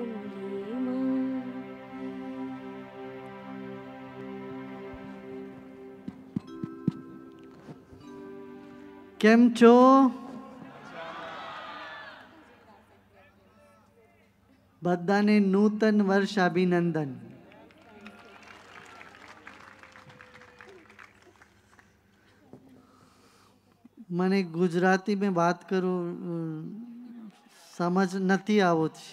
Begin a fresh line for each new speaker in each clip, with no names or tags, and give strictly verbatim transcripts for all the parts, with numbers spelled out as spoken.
કેમ છો? બધાને નૂતન વર્ષ અભિનંદન. મને ગુજરાતી में बात करूं समझ નથી આવો છે.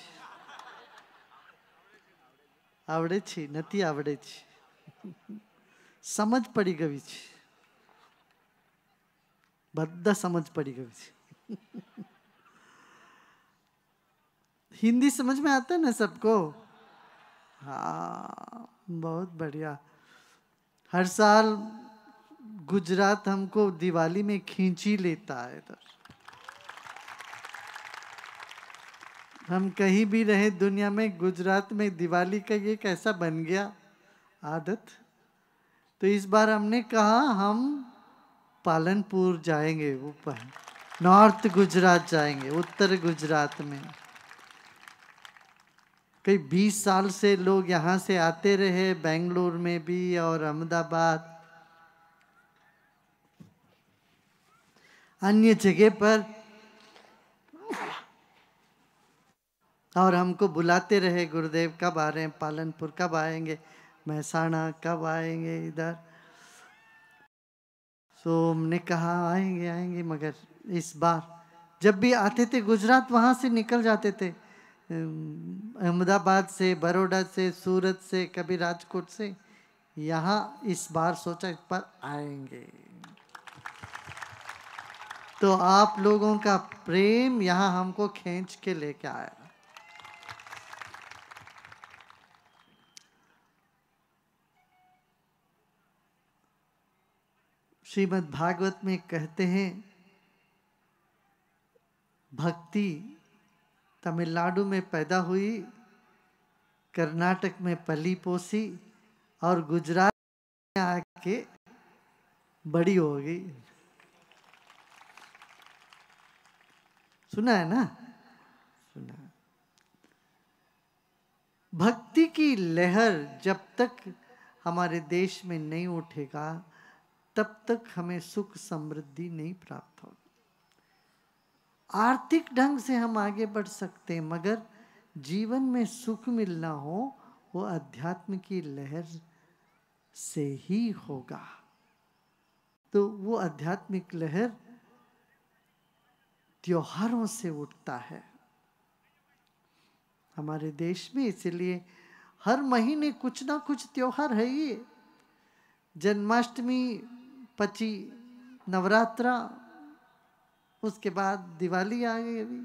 આવડે છે નથી આવડે છે સમજ પડી ગઈ છે. બધા समझ पड़ी गई છે. हिंदी समझ में आता है ना सबको? हाँ, बहुत बढ़िया. हर साल गुजरात हमको दिवाली में खींची लेता है. इधर हम कहीं भी रहे दुनिया में, गुजरात में दिवाली का ये कैसा बन गया आदत. तो इस बार हमने कहा हम पालनपुर जाएंगे, ऊपर नॉर्थ गुजरात जाएंगे, उत्तर गुजरात में. कई बीस साल से लोग यहाँ से आते रहे, बेंगलुरु में भी और अहमदाबाद अन्य जगह पर, और हमको बुलाते रहे, गुरुदेव कब आ रहे हैं, पालनपुर कब आएंगे, महसाणा कब आएंगे इधर. तो हमने कहा आएंगे आएंगे, मगर इस बार जब भी आते थे गुजरात वहाँ से निकल जाते थे, अहमदाबाद से, बड़ौदा से, सूरत से, कभी राजकोट से. यहाँ इस बार सोचा इस बार आएंगे. तो आप लोगों का प्रेम यहाँ हमको खींच के लेके आया. श्रीमद् भागवत में कहते हैं भक्ति तमिलनाडु में पैदा हुई, कर्नाटक में पली पोसी और गुजरात में आके बड़ी हो गई. सुना है ना? सुना. भक्ति की लहर जब तक हमारे देश में नहीं उठेगा तब तक हमें सुख समृद्धि नहीं प्राप्त होगी. आर्थिक ढंग से हम आगे बढ़ सकते हैं, मगर जीवन में सुख मिलना हो वो अध्यात्म की लहर से ही होगा. तो वो आध्यात्मिक लहर त्योहारों से उठता है हमारे देश में. इसलिए हर महीने कुछ ना कुछ त्योहार है ही. जन्माष्टमी, पची नवरात्रा, उसके बाद दिवाली आ गई अभी.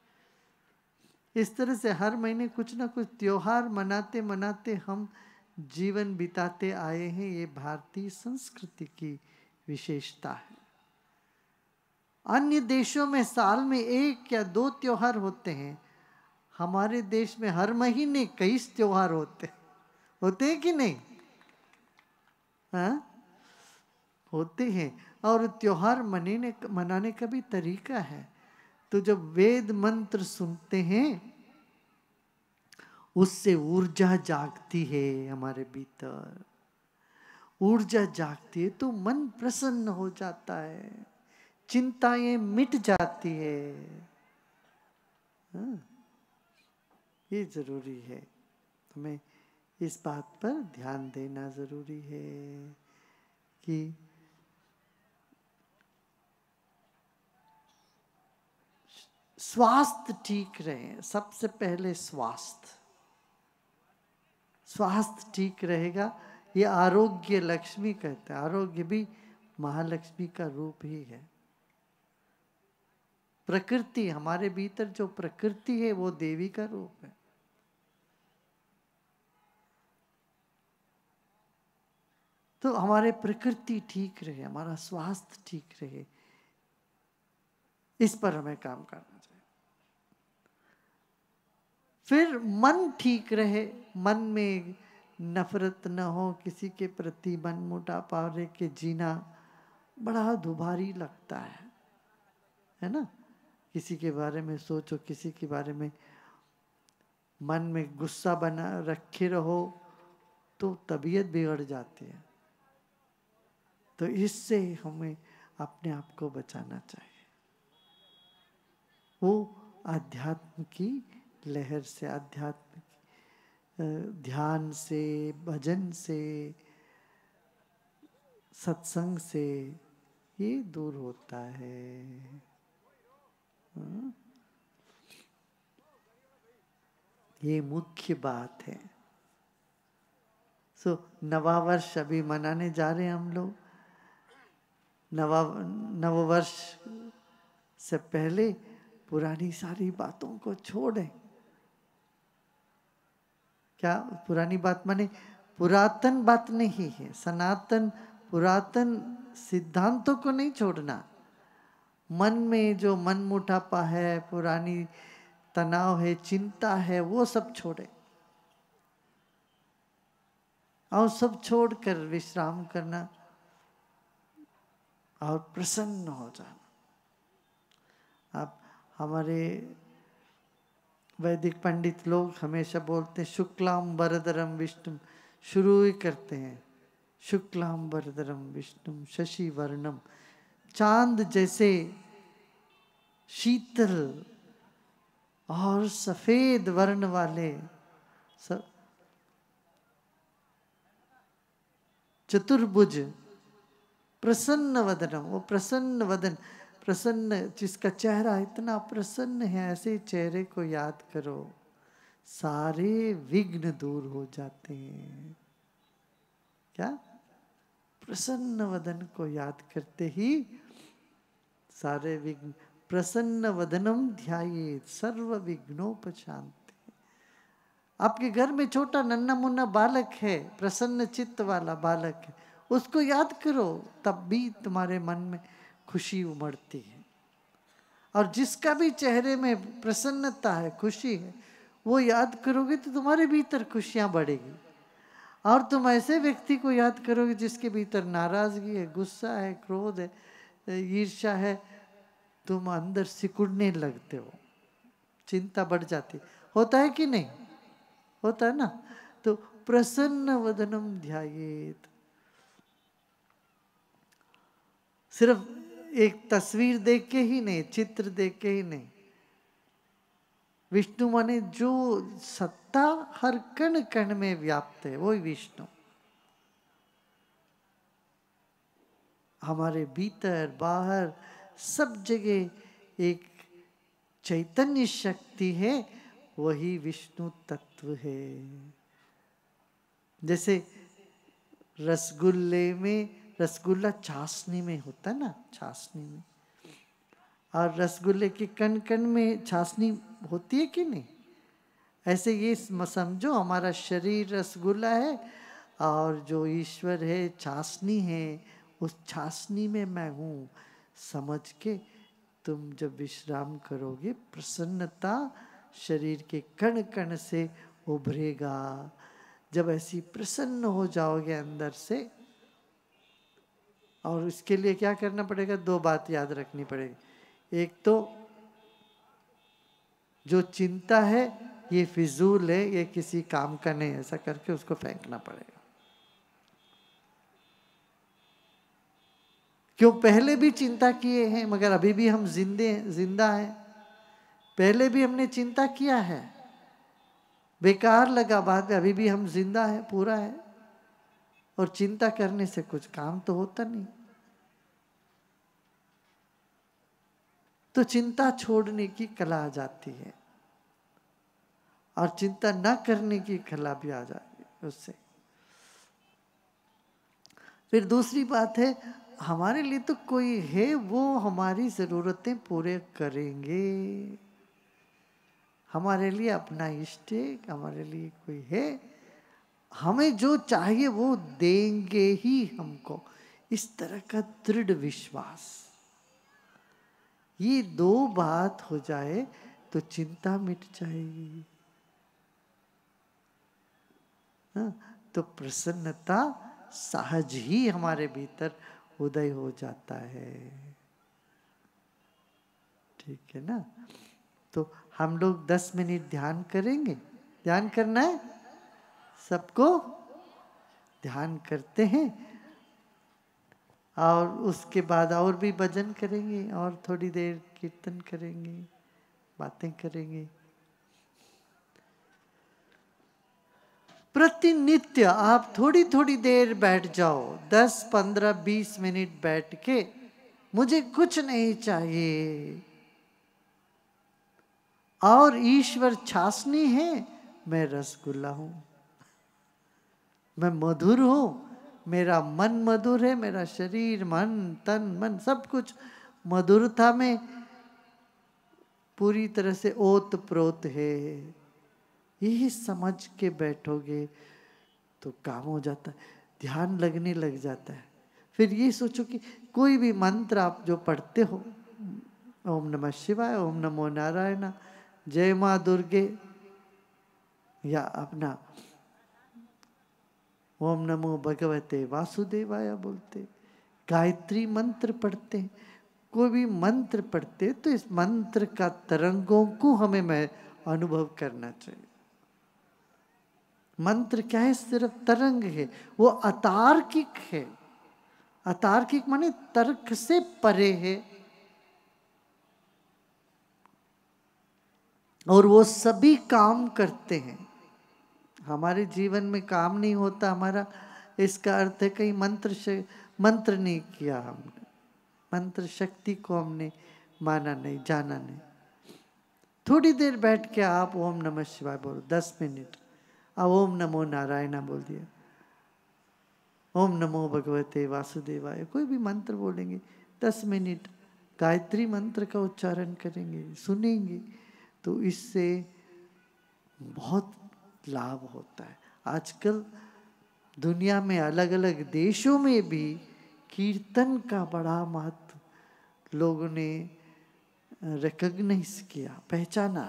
इस तरह से हर महीने कुछ ना कुछ त्योहार मनाते मनाते हम जीवन बिताते आए हैं. ये भारतीय संस्कृति की विशेषता है. अन्य देशों में साल में एक या दो त्योहार होते हैं. हमारे देश में हर महीने कई त्योहार होते होते हैं कि नहीं? हाँ, होते हैं. और त्योहार मनाने मनाने का भी तरीका है. तो जब वेद मंत्र सुनते हैं उससे ऊर्जा जागती है हमारे भीतर. ऊर्जा जागती है तो मन प्रसन्न हो जाता है, चिंताएं मिट जाती है. हाँ, ये जरूरी है. हमें इस बात पर ध्यान देना जरूरी है कि स्वास्थ्य ठीक रहे. सबसे पहले स्वास्थ्य स्वास्थ्य ठीक रहेगा. ये आरोग्य लक्ष्मी कहते हैं. आरोग्य भी महालक्ष्मी का रूप ही है. प्रकृति, हमारे भीतर जो प्रकृति है वो देवी का रूप है. तो हमारे प्रकृति ठीक रहे, हमारा स्वास्थ्य ठीक रहे, इस पर हमें काम करना चाहिए. फिर मन ठीक रहे, मन में नफरत न हो किसी के प्रति, मन मोटा पावरे के जीना बड़ा दुभारी लगता है, है ना? किसी के बारे में सोचो, किसी के बारे में मन में गुस्सा बना रखे रहो तो तबीयत बिगड़ जाती है। तो इससे हमें अपने आप को बचाना चाहिए। वो आध्यात्म की लहर से, आध्यात्म की ध्यान से, भजन से, सत्संग से ये दूर होता है। हाँ? ये मुख्य बात है। सो नवा वर्ष अभी मनाने जा रहे हैं हम लोग। नवा नव वर्ष से पहले पुरानी सारी बातों को छोड़ें। क्या पुरानी बात माने पुरातन बात नहीं है, सनातन पुरातन सिद्धांतों को नहीं छोड़ना। मन में जो मन मुटापा है, पुरानी तनाव है, चिंता है, वो सब छोड़े और सब छोड़कर विश्राम करना और प्रसन्न हो जाना। आप हमारे वैदिक पंडित लोग हमेशा बोलते हैं शुक्लाम वरदरम विष्णु, शुरू ही करते हैं शुक्लाम वरदरम विष्णु शशि वर्णम, चांद जैसे शीतल और सफेद वर्ण वाले सब चतुर्भुज प्रसन्न वदनम, वो प्रसन्न वदन, प्रसन्न जिसका चेहरा इतना प्रसन्न है, ऐसे चेहरे को याद करो, सारे विघ्न दूर हो जाते हैं। क्या? प्रसन्न वदन को याद करते ही सारे विघ्न, प्रसन्न वदनम ध्यायेत् सर्व विघ्नोपशांति। आपके घर में छोटा नन्ना मुन्ना बालक है, प्रसन्न चित्त वाला बालक है, उसको याद करो, तब भी तुम्हारे मन में खुशी उमड़ती है। और जिसका भी चेहरे में प्रसन्नता है, खुशी है, वो याद करोगे तो तुम्हारे भीतर खुशियां बढ़ेगी। और तुम ऐसे व्यक्ति को याद करोगे जिसके भीतर नाराजगी है, गुस्सा है, क्रोध है, ईर्ष्या है, तुम अंदर सिकुड़ने लगते हो, चिंता बढ़ जाती। होता है कि नहीं? होता है ना? तो प्रसन्न वदनम ध्यायेत्। सिर्फ एक तस्वीर देख के ही नहीं, चित्र देख के ही नहीं, विष्णु माने जो सत्ता हर कण कण में व्याप्त है, वही विष्णु। हमारे भीतर बाहर सब जगह एक चैतन्य शक्ति है, वही विष्णु तत्व है। जैसे रसगुल्ले में, रसगुल्ला चाशनी में होता है ना, चाशनी में, और रसगुल्ले के कण कण में चाशनी होती है कि नहीं? ऐसे ये समझो हमारा शरीर रसगुल्ला है और जो ईश्वर है चाशनी है, उस चाशनी में मैं हूँ समझ के तुम जब विश्राम करोगे, प्रसन्नता शरीर के कण कण से उभरेगा। जब ऐसी प्रसन्न हो जाओगे अंदर से, और इसके लिए क्या करना पड़ेगा? दो बात याद रखनी पड़ेगी। एक तो जो चिंता है ये फिजूल है, ये किसी काम का नहीं, ऐसा करके उसको फेंकना पड़ेगा। क्यों? पहले भी चिंता किए हैं मगर अभी भी हम जिंदे जिंदा हैं। पहले भी हमने चिंता किया है, बेकार लगा, बाद में अभी भी हम जिंदा है, पूरा है। और चिंता करने से कुछ काम तो होता नहीं। तो चिंता छोड़ने की कला आ जाती है और चिंता न करने की कला भी आ जाती है उससे। फिर दूसरी बात है, हमारे लिए तो कोई है, वो हमारी जरूरतें पूरे करेंगे। हमारे लिए अपना इष्ट है, हमारे लिए कोई है, हमें जो चाहिए वो देंगे ही हमको, इस तरह का दृढ़ विश्वास। ये दो बात हो जाए तो चिंता मिट जाएगी। हाँ, तो प्रसन्नता सहज ही हमारे भीतर उदय हो जाता है। ठीक है ना? तो हम लोग दस मिनट ध्यान करेंगे। ध्यान करना है सबको। ध्यान करते हैं और उसके बाद और भी भजन करेंगे और थोड़ी देर कीर्तन करेंगे, बातें करेंगे। प्रतिनित्य आप थोड़ी थोड़ी देर बैठ जाओ, दस पंद्रह बीस मिनट बैठ के, मुझे कुछ नहीं चाहिए और ईश्वर छासनी है, मैं रसगुल्ला हूं, मैं मधुर हूं, मेरा मन मधुर है, मेरा शरीर मन तन मन सब कुछ मधुरता में पूरी तरह से ओत प्रोत है। यही समझ के बैठोगे तो काम हो जाता है, ध्यान लगने लग जाता है। फिर ये सोचो कि कोई भी मंत्र आप जो पढ़ते हो, ओम नमः शिवाय, ओम नमो नारायण, जय माँ दुर्गे, या अपना ओम नमो भगवते वासुदेवाय बोलते, गायत्री मंत्र पढ़ते, कोई भी मंत्र पढ़ते तो इस मंत्र का तरंगों को हमें मैं अनुभव करना चाहिए। मंत्र क्या है? सिर्फ तरंग है, वो अतार्किक है। अतार्किक माने तर्क से परे है और वो सभी काम करते हैं। हमारे जीवन में काम नहीं होता हमारा, इसका अर्थ है कहीं मंत्र मंत्र नहीं किया हमने, मंत्र शक्ति को हमने माना नहीं, जाना नहीं। थोड़ी देर बैठ के आप ओम नमः शिवाय बोलो, दस मिनट। अब ओम नमो नारायण बोल दिया, ओम नमो भगवते वासुदेवाय, कोई भी मंत्र बोलेंगे, दस मिनट गायत्री मंत्र का उच्चारण करेंगे, सुनेंगे, तो इससे बहुत लाभ होता है। आजकल दुनिया में अलग अलग देशों में भी कीर्तन का बड़ा महत्व लोगों ने रिकॉग्नाइज किया, पहचाना।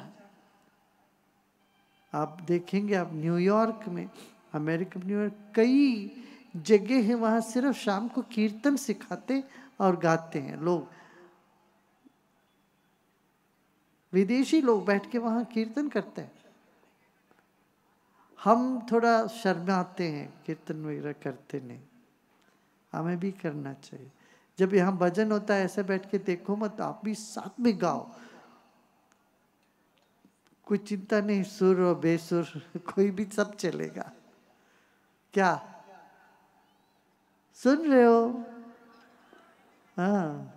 आप देखेंगे, आप न्यूयॉर्क में, अमेरिका में, न्यूयॉर्क, कई जगह है वहाँ सिर्फ शाम को कीर्तन सिखाते और गाते हैं लोग। विदेशी लोग बैठ के वहाँ कीर्तन करते हैं। हम थोड़ा शर्माते हैं, कीर्तन वगैरह करते नहीं, हमें भी करना चाहिए। जब यहाँ भजन होता है ऐसे बैठ के देखो मत, आप भी साथ में गाओ, कोई चिंता नहीं, सुर और बेसुर कोई भी सब चलेगा। क्या सुन रहे हो? हाँ,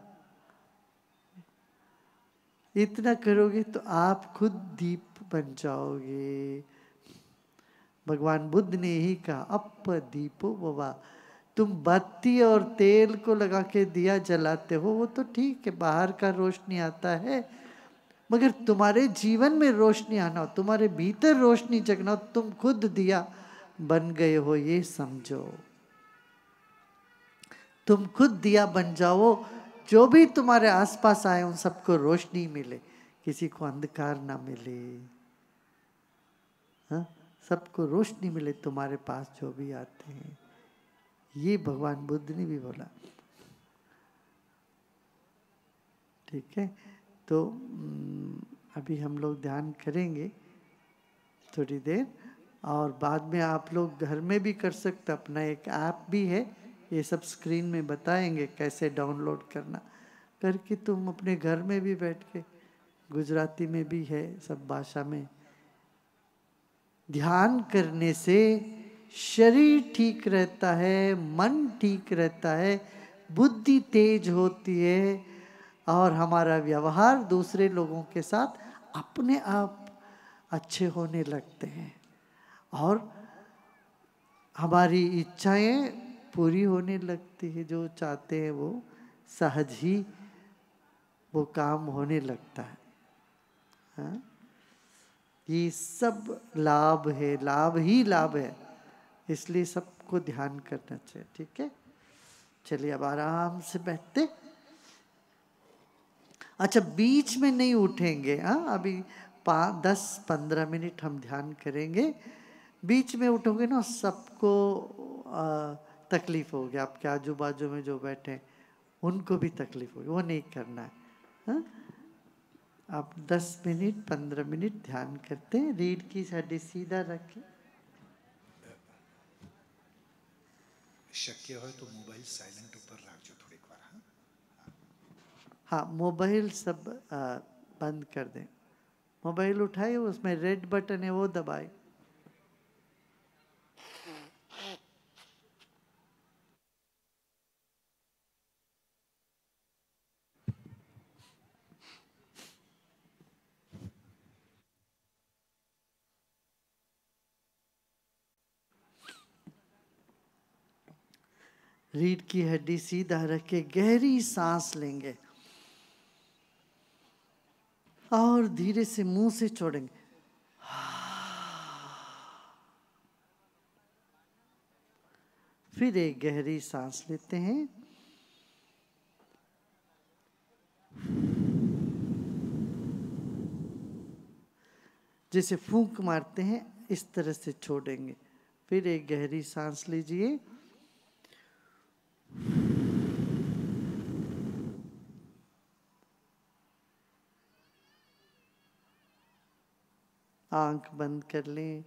इतना करोगे तो आप खुद दीप बन जाओगे। भगवान बुद्ध ने यही कहा, अप दीपो बाबा। तुम बत्ती और तेल को लगा के दिया जलाते हो, वो तो ठीक है, बाहर का रोशनी आता है, मगर तुम्हारे जीवन में रोशनी आना हो, तुम्हारे भीतर रोशनी जगना हो, तुम खुद दिया बन गए हो, ये समझो। तुम खुद दिया बन जाओ, जो भी तुम्हारे आसपास आए उन सबको रोशनी मिले, किसी को अंधकार ना मिले। हाँ, सबको रोशनी मिले तुम्हारे पास जो भी आते हैं। ये भगवान बुद्ध ने भी बोला। ठीक है, तो अभी हम लोग ध्यान करेंगे थोड़ी देर, और बाद में आप लोग घर में भी कर सकते। अपना एक ऐप भी है, ये सब स्क्रीन में बताएंगे कैसे डाउनलोड करना, करके तुम अपने घर में भी बैठ के, गुजराती में भी है, सब भाषा में। ध्यान करने से शरीर ठीक रहता है, मन ठीक रहता है, बुद्धि तेज होती है और हमारा व्यवहार दूसरे लोगों के साथ अपने आप अच्छे होने लगते हैं और हमारी इच्छाएं पूरी होने लगती है। जो चाहते हैं वो सहज ही वो काम होने लगता है। हाँ? ये सब लाभ है, लाभ ही लाभ है, इसलिए सबको ध्यान करना चाहिए। ठीक है, चलिए अब आराम से बैठते। अच्छा, बीच में नहीं उठेंगे। हाँ, अभी पाँच दस पंद्रह मिनट हम ध्यान करेंगे। बीच में उठोगे ना सबको तकलीफ होगी, आपके आजू बाजू में जो बैठे उनको भी तकलीफ होगी, वो नहीं करना है। हाँ? आप दस मिनट पंद्रह मिनट ध्यान करते हैं। रीढ़ की हड्डी सीधा रखें।
शक्य हो तो मोबाइल साइलेंट ऊपर रखो थोड़ी बार। हाँ
हाँ, मोबाइल सब आ, बंद कर दें। मोबाइल उठाए, उसमें रेड बटन है वो दबाए। रीढ़ की हड्डी सीधा रख के गहरी सांस लेंगे और धीरे से मुंह से छोड़ेंगे। फिर एक गहरी सांस लेते हैं, जैसे फूंक मारते हैं इस तरह से छोड़ेंगे। फिर एक गहरी सांस लीजिए, आंख बंद कर लें,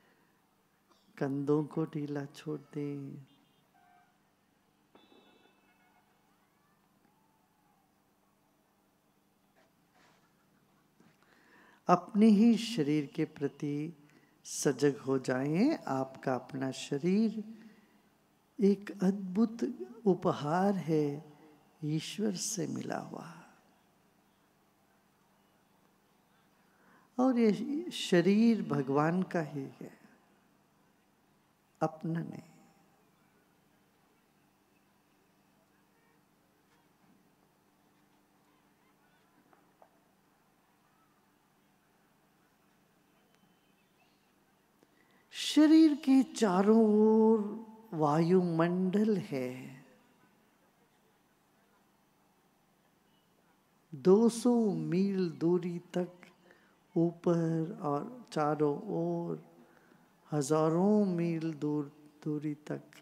कंधों को ढीला छोड़ दें। अपने ही शरीर के प्रति सजग हो जाएं। आपका अपना शरीर एक अद्भुत उपहार है, ईश्वर से मिला हुआ। और ये शरीर भगवान का ही है, अपना नहीं। शरीर के चारों ओर वायुमंडल है। दो सौ मील दूरी तक ऊपर और चारों ओर हजारों मील दूर दूरी तक,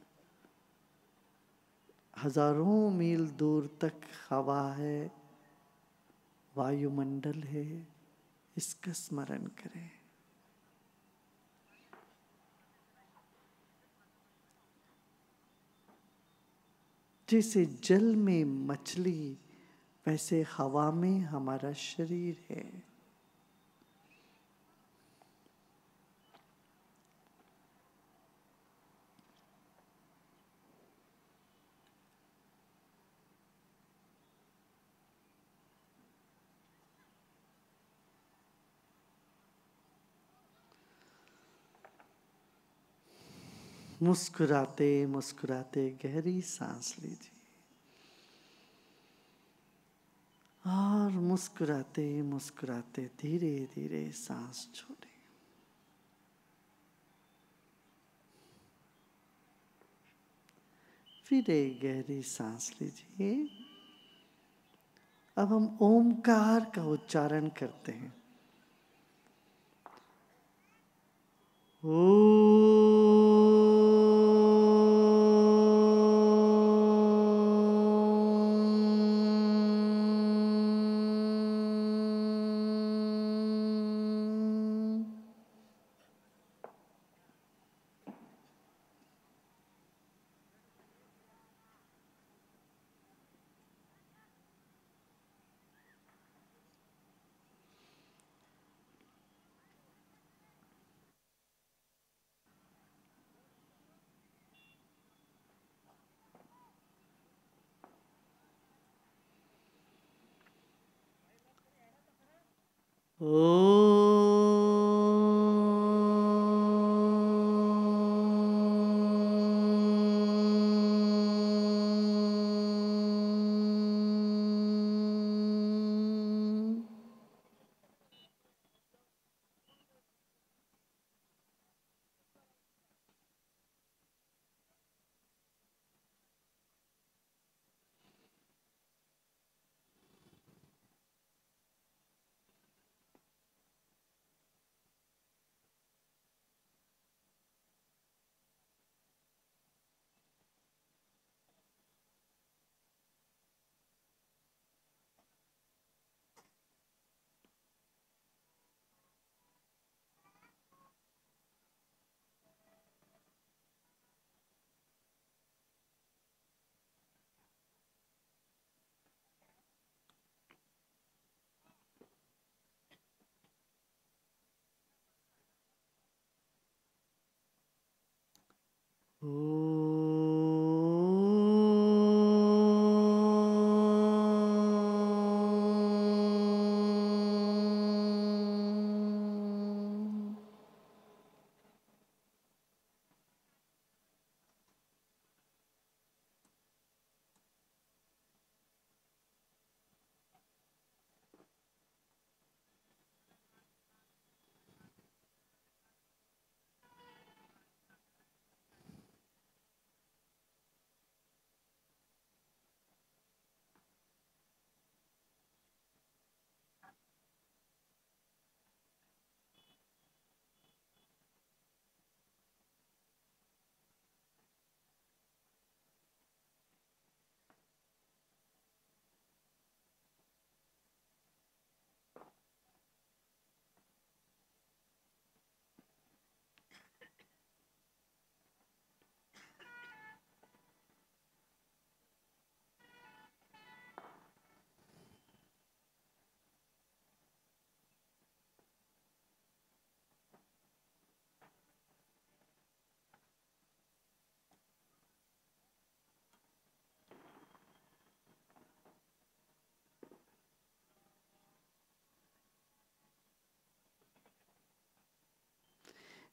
हजारों मील दूर तक हवा है, वायुमंडल है। इसका स्मरण करें। जैसे जल में मछली, वैसे हवा में हमारा शरीर है। मुस्कुराते मुस्कुराते गहरी सांस लीजिए और मुस्कुराते मुस्कुराते धीरे धीरे सांस छोड़ें। फिर एक गहरी सांस लीजिए। अब हम ओमकार का उच्चारण करते हैं। ओ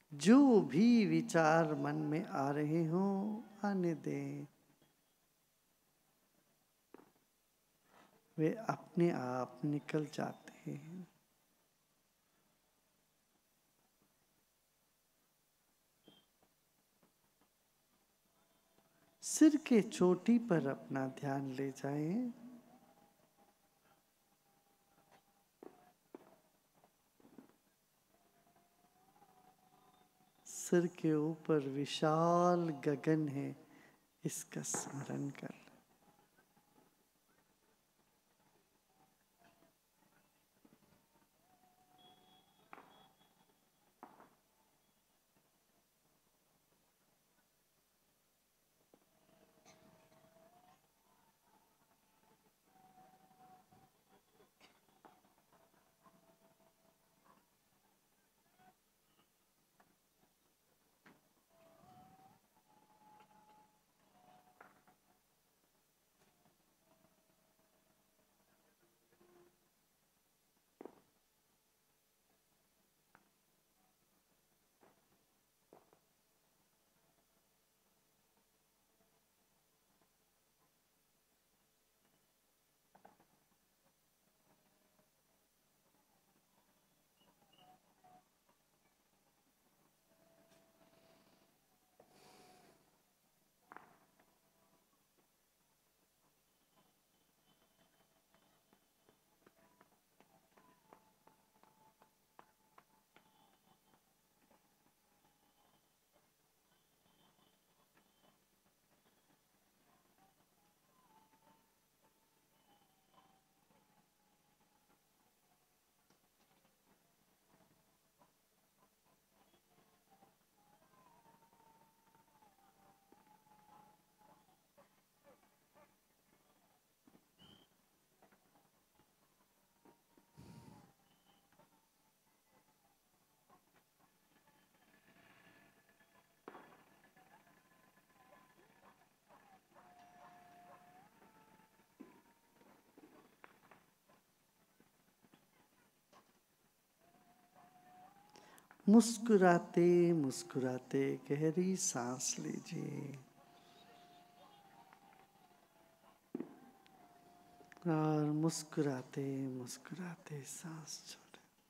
जो भी विचार मन में आ रहे हो आने दें, वे अपने आप निकल जाते हैं। सिर के चोटी पर अपना ध्यान ले जाएं। सिर के ऊपर विशाल गगन है, इसका स्मरण कर। मुस्कुराते मुस्कुराते गहरी सांस लीजिए और मुस्कुराते मुस्कुराते सांस छोड़ें।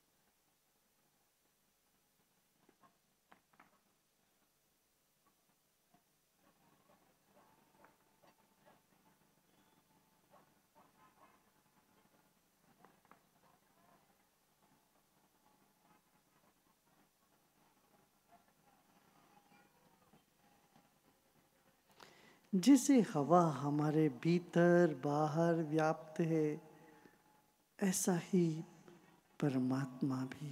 जैसे हवा हमारे भीतर बाहर व्याप्त है, ऐसा ही परमात्मा भी,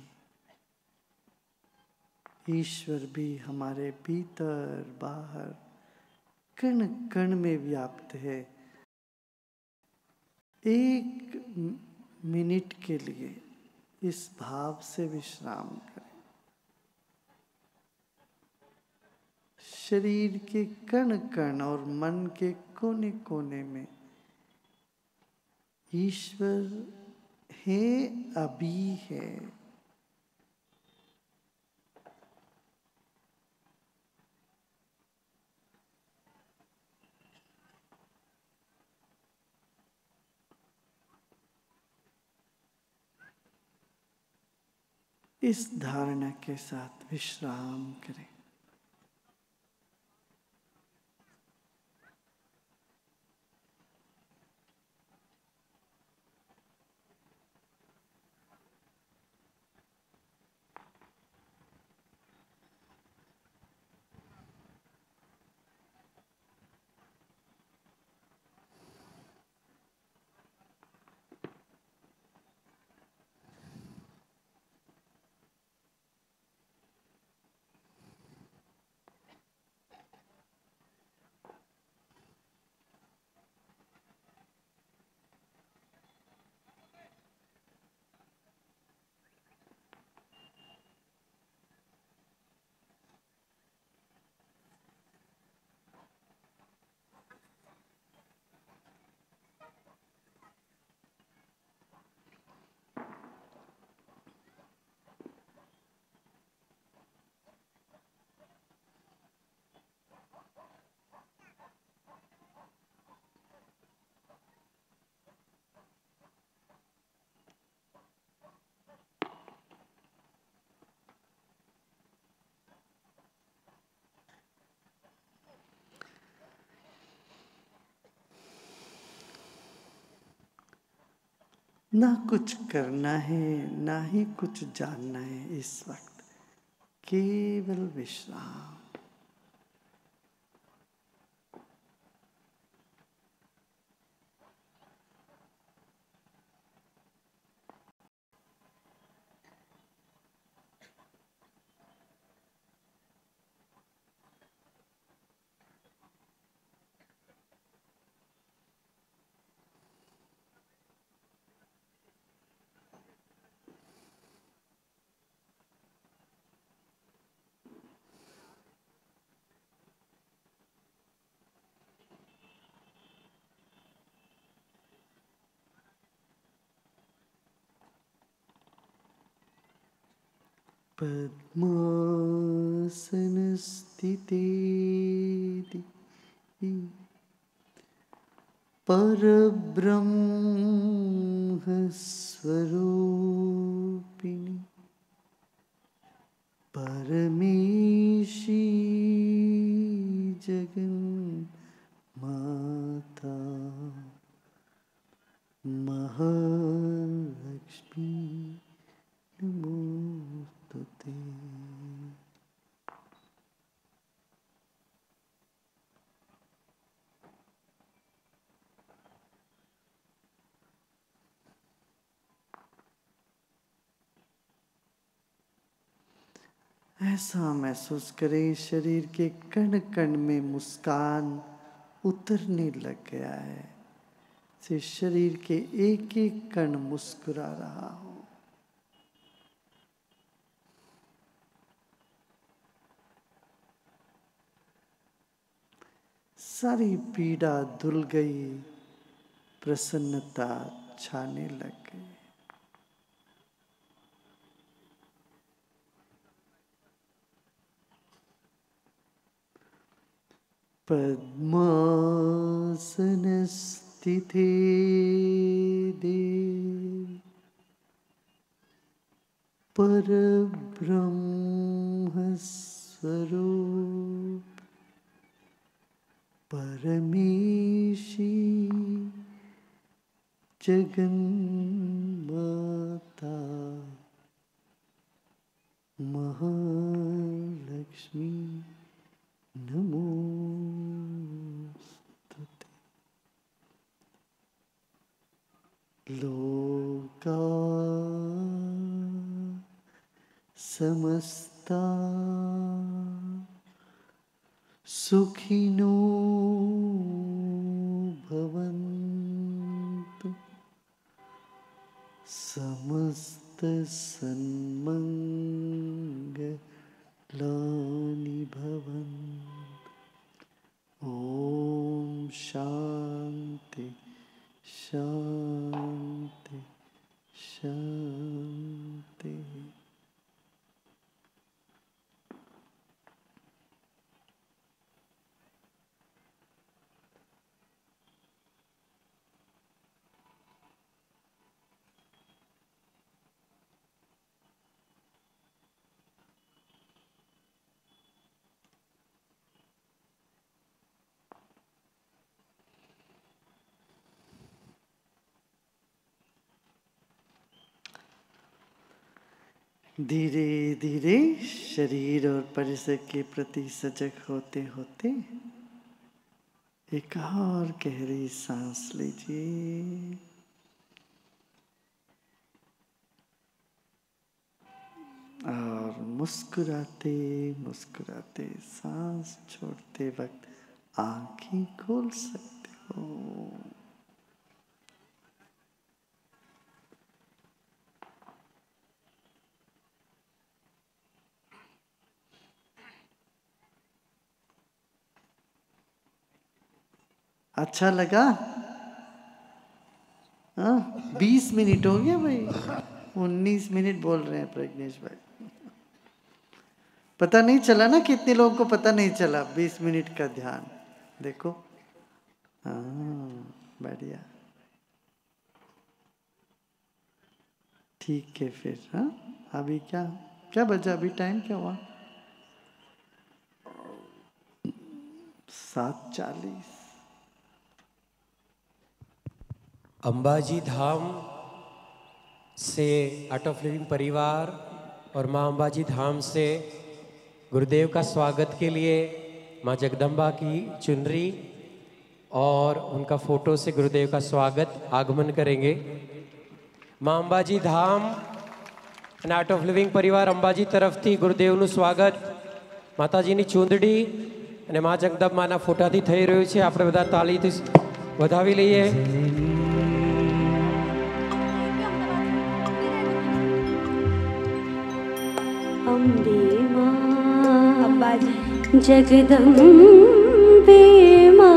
ईश्वर भी हमारे भीतर बाहर कण कण में व्याप्त है। एक मिनट के लिए इस भाव से विश्राम करें। शरीर के कण कण और मन के कोने कोने में ईश्वर है, अभी है। इस धारणा के साथ विश्राम करें। ना कुछ करना है, ना ही कुछ जानना है। इस वक्त केवल विश्राम। पद्मासनस्थिते परब्रह्मस्वरूपिणि परमेशी जगन्माता महालक्ष्मी नमोस्तुते। ऐसा महसूस करें शरीर के कण कण में मुस्कान उतरने लग गया है, से शरीर के एक एक कण मुस्कुरा रहा हो। सारी पीड़ा धुल गई, प्रसन्नता छाने लग गई। पद्मासनस्थिते देवी परब्रह्मस्वरूप परमेशी जगन्माता महालक्ष्मी नमोस्तुते। लोका समस्ता सुखिनो भवन्तु, समस्त सन्मंगलानि भवन्तु। ओम शांति शांति शांति। धीरे धीरे शरीर और परिसर के प्रति सजग होते होते एक और गहरी सांस लीजिए और मुस्कुराते मुस्कुराते सांस छोड़ते वक्त आंखें खोल सकते हो। अच्छा लगा? हाँ, बीस मिनट हो गया भाई, उन्नीस मिनट बोल रहे हैं प्रज्ञेश भाई। पता नहीं चला ना, कितने लोगों को पता नहीं चला बीस मिनट का ध्यान। देखो, हाँ बढ़िया, ठीक है फिर। हाँ, अभी क्या क्या बजा? अभी टाइम क्या हुआ? सात चालीस।
अंबाजी धाम से आर्ट ऑफ लिविंग परिवार और माँ अंबाजी धाम से गुरुदेव का स्वागत के लिए माँ जगदम्बा की चुनरी और उनका फोटो से गुरुदेव का स्वागत आगमन करेंगे। माँ अंबाजी धाम અને આર્ટ ઓફ લિવિંગ પરિવાર અંબાજી તરફથી ગુરુદેવનું સ્વાગત માતાજીની ચૂંદડી અને મા જગદંબાના ફોટાથી થઈ રહ્યું છે। આપણે બધા તાળીથી વધાવી લઈએ।
અંબે માં અંબાજી જગદંબે માં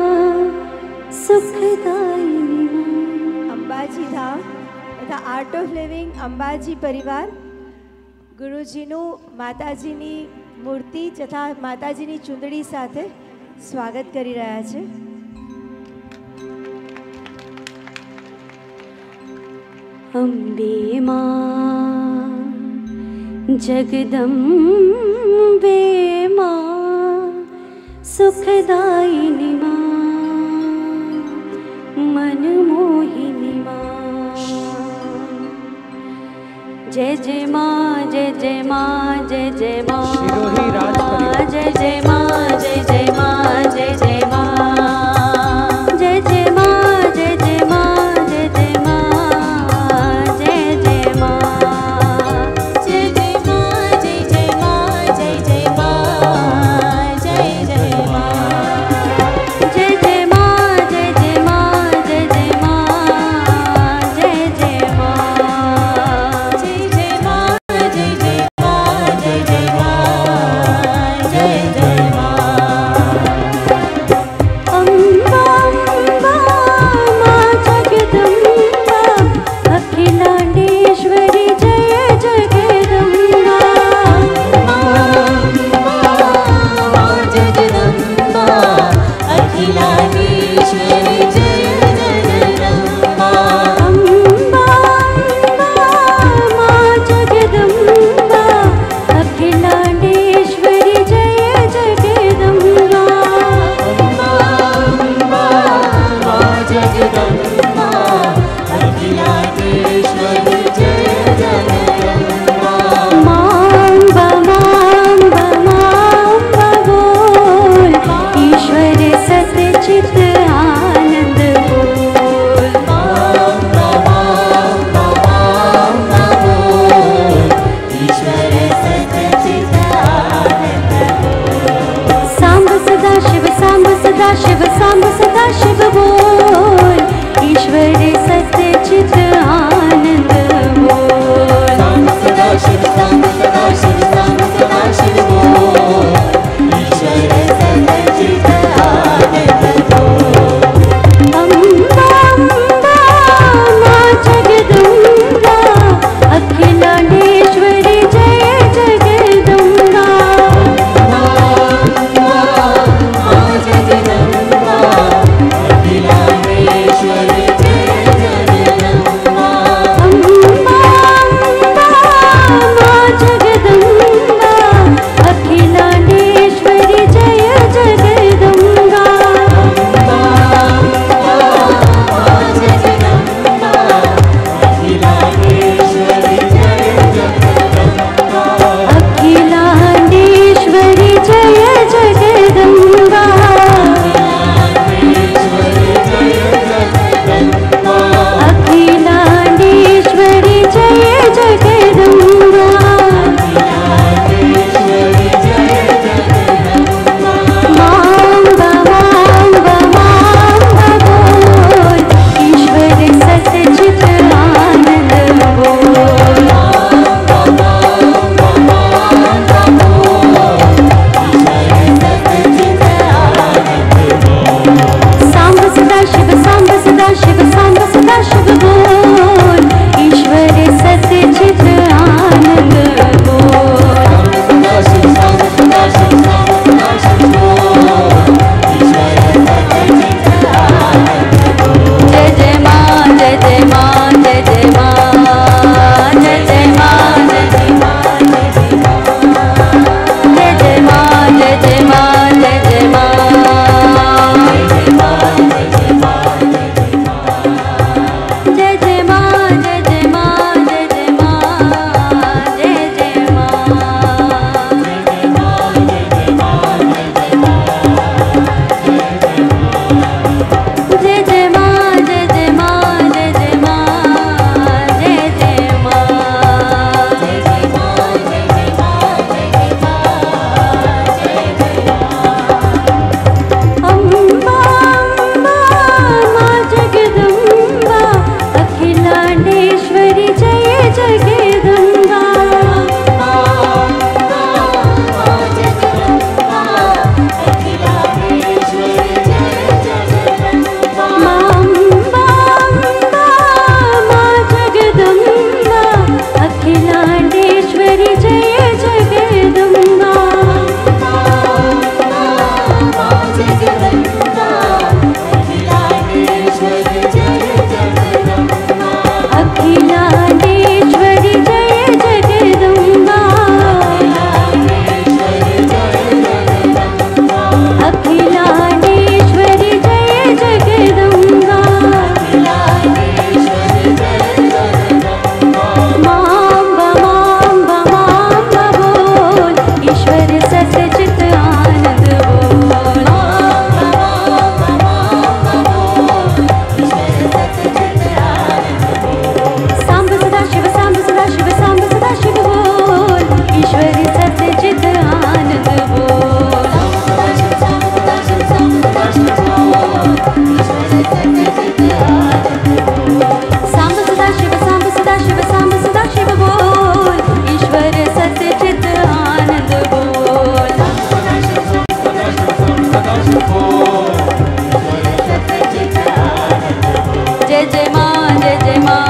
સુખદાયિની માં
અંબાજી ધામ तथा आर्ट ऑफ लिविंग अंबाजी परिवार गुरुजीनु माताजीनी मूर्ति तथा माताजीनी चुंदड़ी साथे स्वागत करी रहा छे।
अंबे मां जगदंबे मां सुखदायिनी मां मनमोहिनी मां जय जय माँ जय जय माँ जय जय माँ जय जय माँ जय जय माँ जय जय माँ जय जय माँ जय जय माँ जय जय माँ जय जय माँ जय जय माँ जय जय माँ जय जय माँ जय जय माँ जय जय माँ जय जय माँ जय जय माँ जय जय माँ जय जय माँ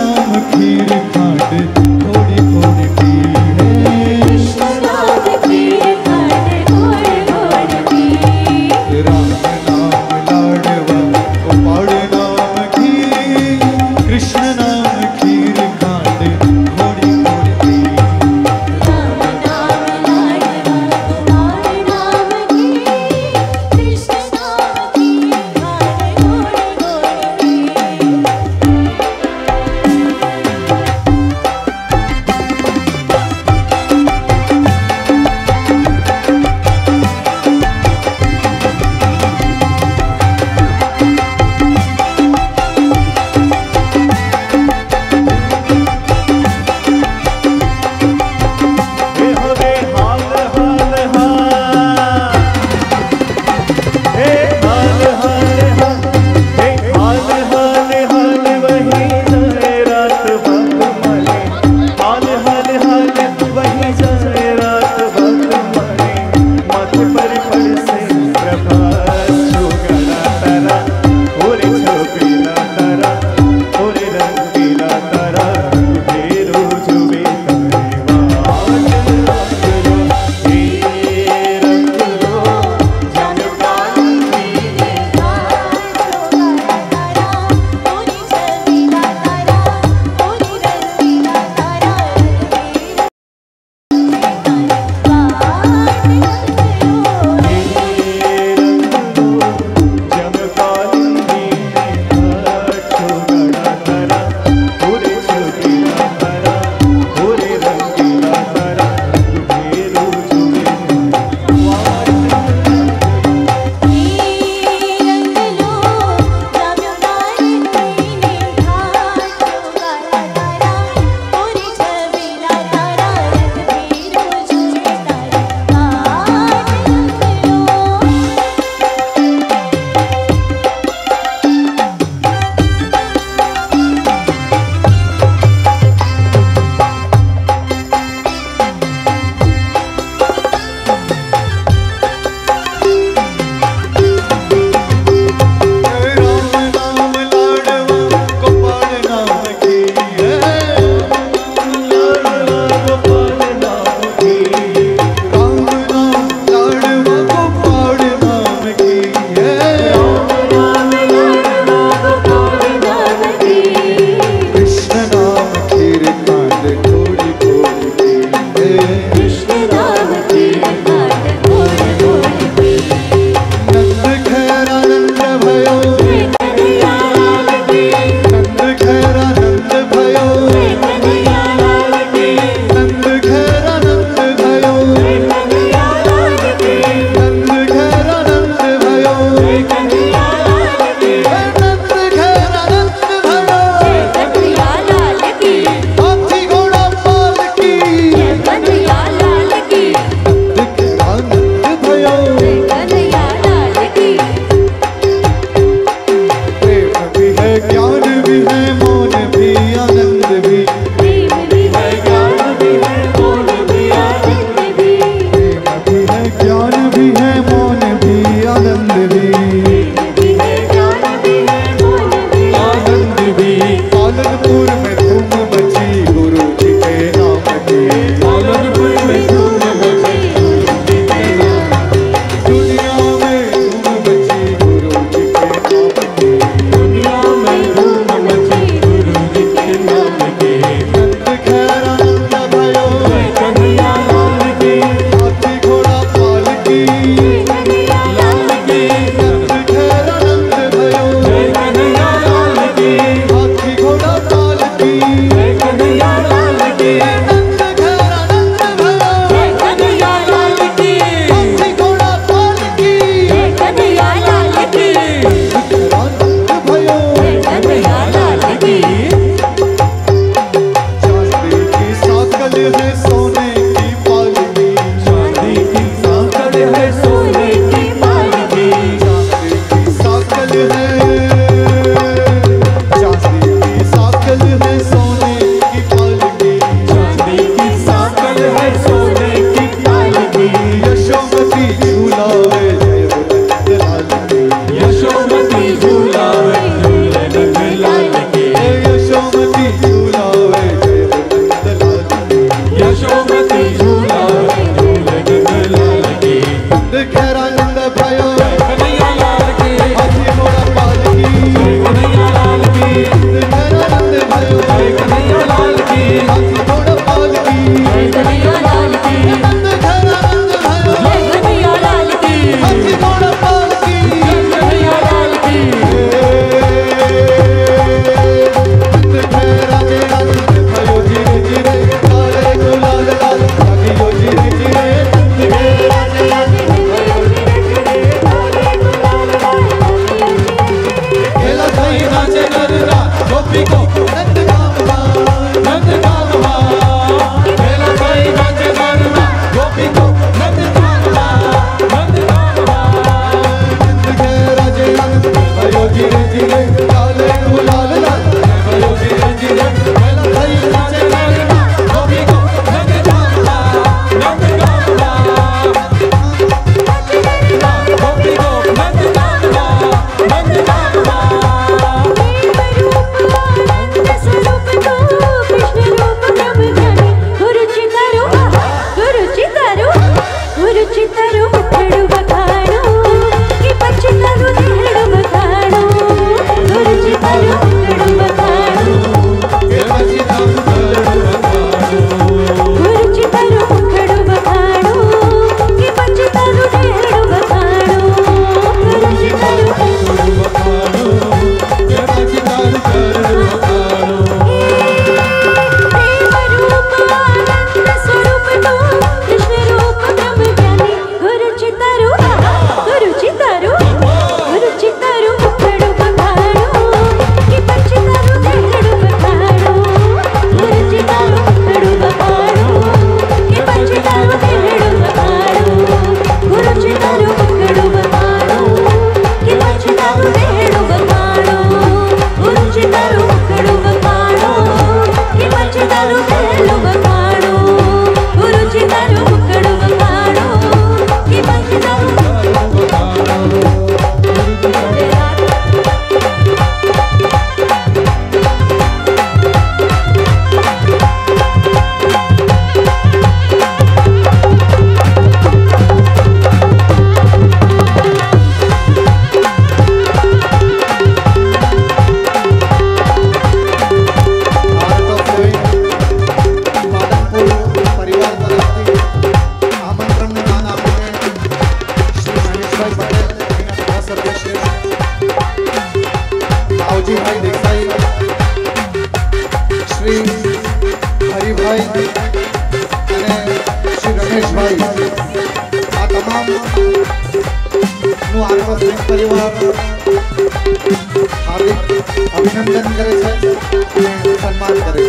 नाम खीर खांड थोड़ी थोड़ी पी है।
कृष्ण नाम खीर खांड थोड़ी थोड़ी पी।
राम नाम लाडवा गोपाल नाम घी, कृष्ण नाम खीर खांड थोड़ी थोड़ी पी।
राम नाम लाडवा गोपाल नाम घी, कृष्ण नाम खीर खांड थोड़ी
यशोमती की हाथी घोड़ा पाल की जय कन्हैया लाल की नंद घर नंद भयो जय कन्हैया लाल की हाथी घोड़ा पाल की जय कन्हैया लाल की नंद घर राजे राज भयो जीरे जीरे लाले गुलाल लाल लागियो जीरे जीरे नंद घर राजे राज भयो जीरे जीरे लाले गुलाल लाल खेला सही नाचे नररा गोपी को नंद गावा नंद गावा खेला सही नाचे नररा गोपी को नंद गावा नंद गावा नंद के राजे नंद भयो जीरे जीरे लाले गुलाल लाल भयो जीरे जीरे खेला सही नाचे नररा गोपी को नंद गावा नंद गावा गोपी को नंद गावा नंद गावा अभिनंदन करे सम्मान करे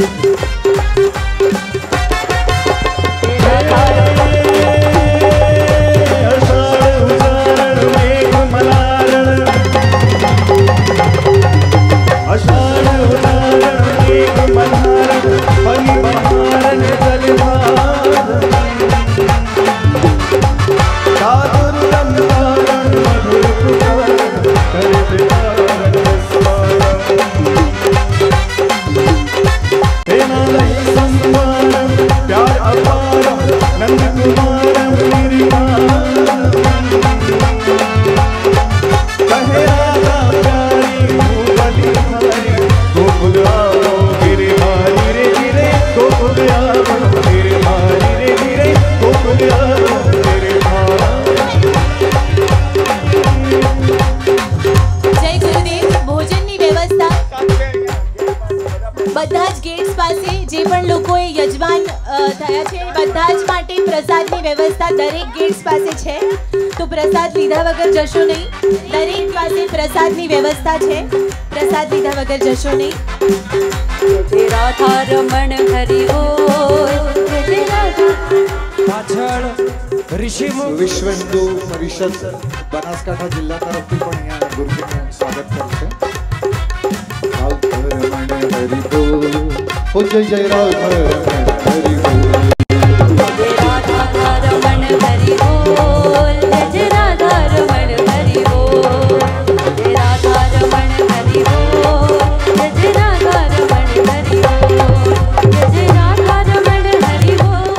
व्यवस्था दरेक गेट्स पासे छे तो प्रसाद लीधा वगर जशो नहीं दरेक पासे प्रसादनी व्यवस्था छे प्रसाद लीधा वगर जशो नहीं
जय राधा रमण हरि बोल जय राधा
पाछळ ऋषि
विश्व हिंदू परिषद बनासकांठा जिल्हा तरफથી પણ અહીંયા ગુરુજીનું સ્વાગત કરશે રાધા રમણ હરિ બોલ ઓ જય જય રાધા રમણ હરિ બોલ
जय राधा रमण हरि बोल जय राधा रमण हरि बोल जय राधा रमण हरि बोल जय राधा रमण हरि बोल जय राधा रमण हरि बोल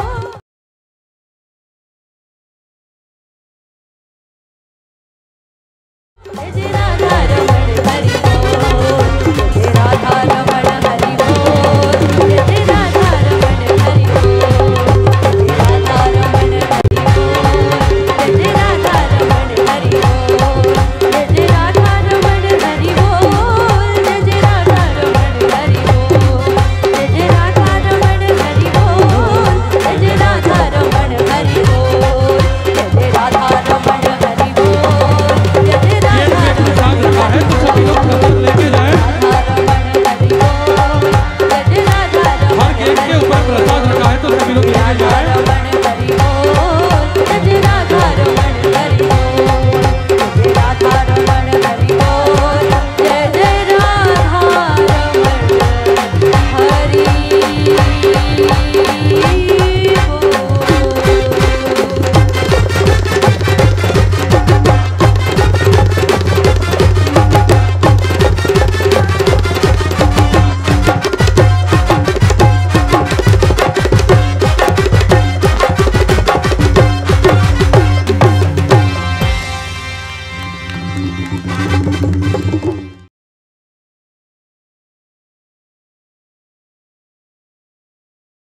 जय राधा रमण हरि बोल जय राधा रमण हरि बोल जय
Thank you.